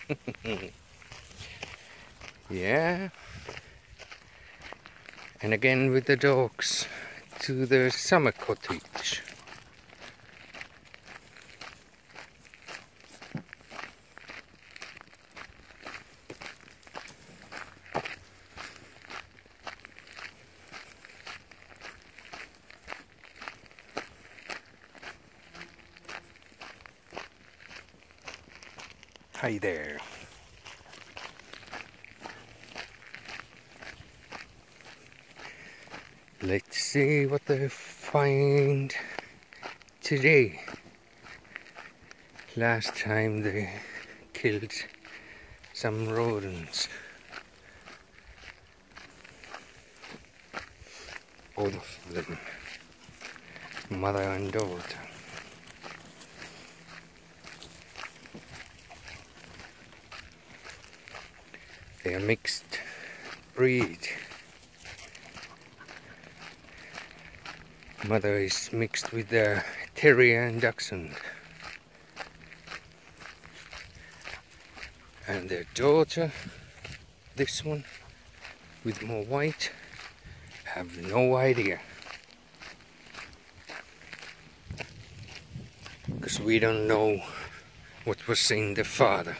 Yeah. And again with the dogs to the summer cottage. Hi there. Let's see what they find today. Last time they killed some rodents. Both of them, mother and daughter. They are mixed breed. Mother is mixed with the terrier and dachshund. And their daughter, this one, with more white, have no idea. Because we don't know what was in the father.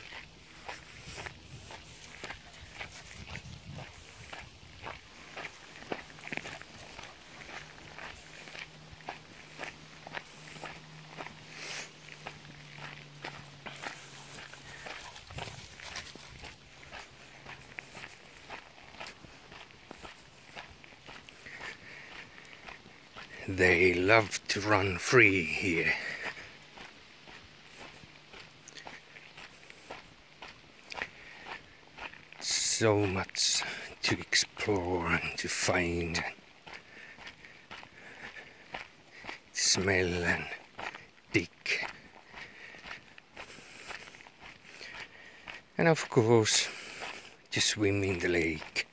They love to run free here. So much to explore and to find, and smell and dig. And of course, to swim in the lake.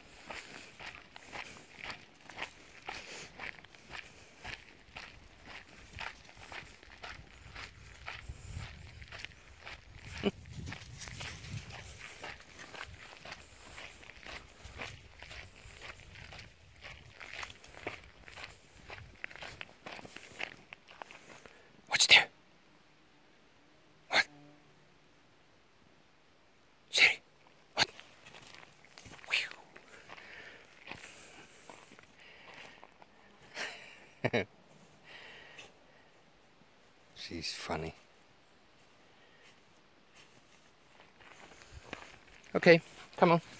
What's there? What? Siri, what? Whew. She's funny. Okay, come on.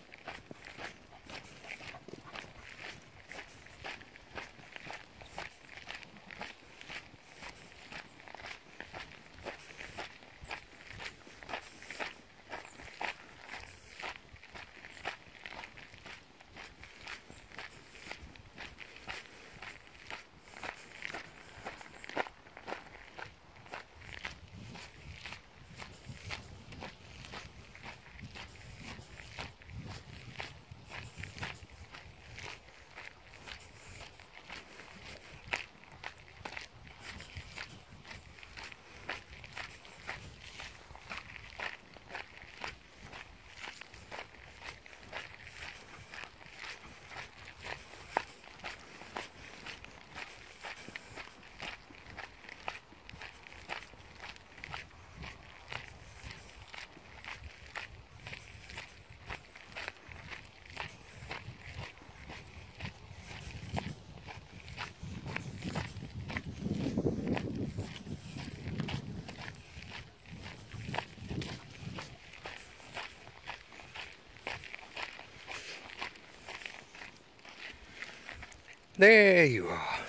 There you are.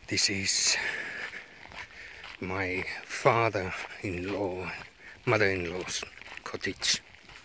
This is my father-in-law, mother-in-law's cottage.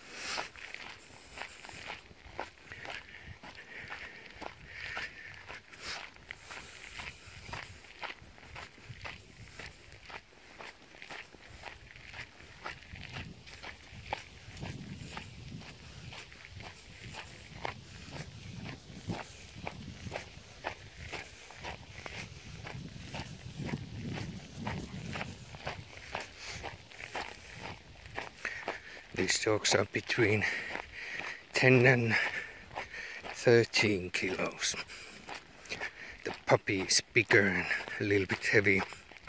These dogs are between 10 and 13 kilos. The puppy is bigger and a little bit heavy.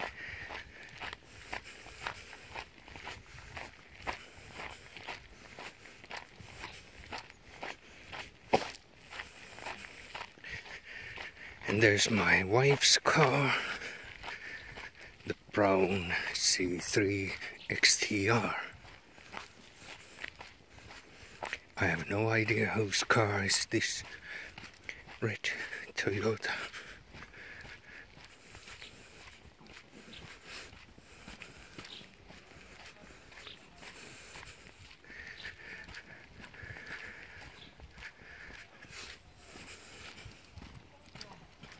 And there's my wife's car, the brown C3 XTR. I have no idea whose car is this red Toyota.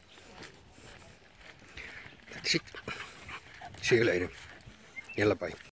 That's it. See you later. Yalla bye.